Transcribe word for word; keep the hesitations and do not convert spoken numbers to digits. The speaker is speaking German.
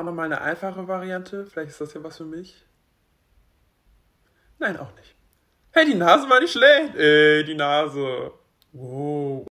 nochmal eine einfache Variante. Vielleicht ist das ja was für mich. Nein, auch nicht. Hey, die Nase war nicht schlecht. Ey, die Nase. Wow.